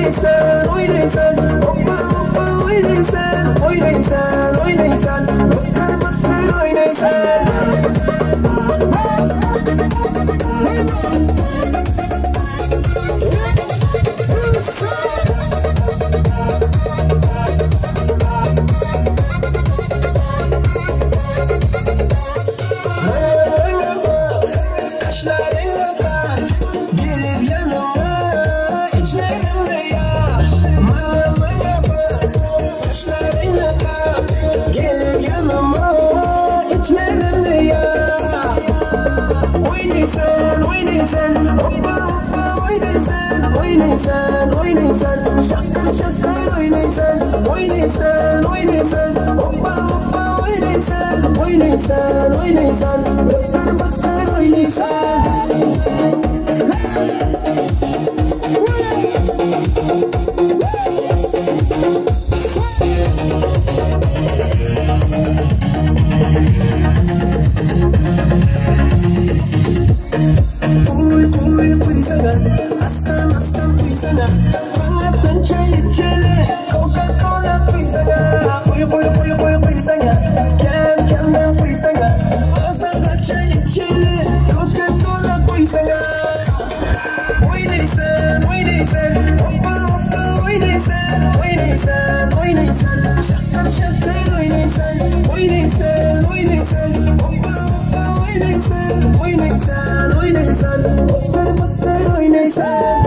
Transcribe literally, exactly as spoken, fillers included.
oynaysan, oynaysan, hoppa hoppa oynaysan, oynaysan, oynaysan, bıttır bıttır oynaysan. Oynaysan, oynaysan, şakır şakır oynaysan, oynaysan, oynaysan, hoppa hoppa oynaysan, oynaysan, oynaysan, bıttır bıttır oynaysan. Uy uy uysana, aslan aslan uysana, bana çay içelim, Coca-Cola uysana. Uy uy uy uy uysana, kem kemden uysana, bana çay içelim, Coca-Cola uysana. Oynaysan, oynaysan, hoppa hoppa oynaysan, oynaysan, oynaysan, şakır şakır oynaysan, oynaysan, oynaysan, hoppa hoppa oynaysan, oynaysan, oynaysan, bıttır bıttır oynaysan.